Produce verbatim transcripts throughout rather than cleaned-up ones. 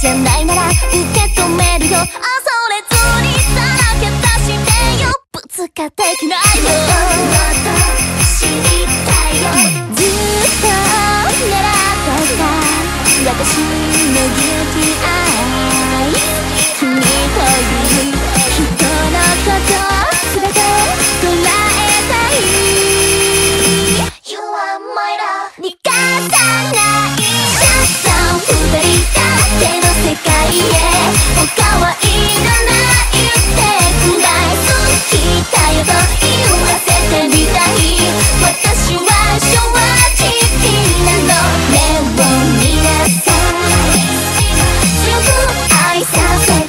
じゃないなら受け止めるよ。恐れずにさらけ出してよ。ぶつかってきないよ。もっと知りたいよ。ずっと狙ってた私のギュティアイ。君という人のこと全て捉えたい。 You are my love 逃がさない。シャッター二人だけの世界へ。他はいらないってくらい好きだよと言わせてみたい。私は正直なの。目を見なさい。強く愛させて。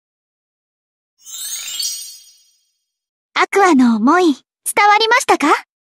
アクアの思い伝わりましたか？